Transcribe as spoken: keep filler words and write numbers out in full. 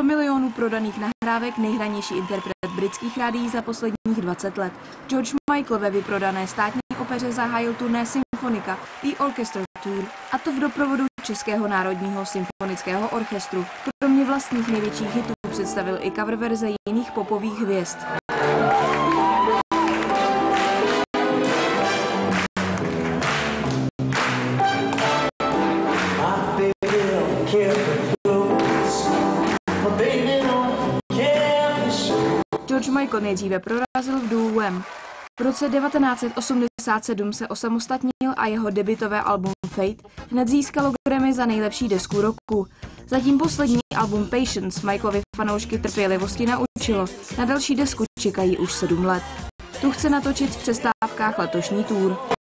sto milionů prodaných nahrávek, nejhranější interpret britských rádií za posledních dvacet let. George Michael ve vyprodané státní opeře zahájil turné Symfonika, The Orchestra Tour, a to v doprovodu Českého národního symfonického orchestru. Kromě vlastních největších hitů představil i cover verze jiných popových hvězd. George Michael nejdříve prorazil v duu Wham. V roce devatenáct set osmdesát sedm se osamostatnil a jeho debutové album Fate hned získalo Grammy za nejlepší desku roku. Zatím poslední album Patience Michaelovy fanoušky trpělivosti naučilo. Na další desku čekají už sedm let. Tu chce natočit v přestávkách letošní tour.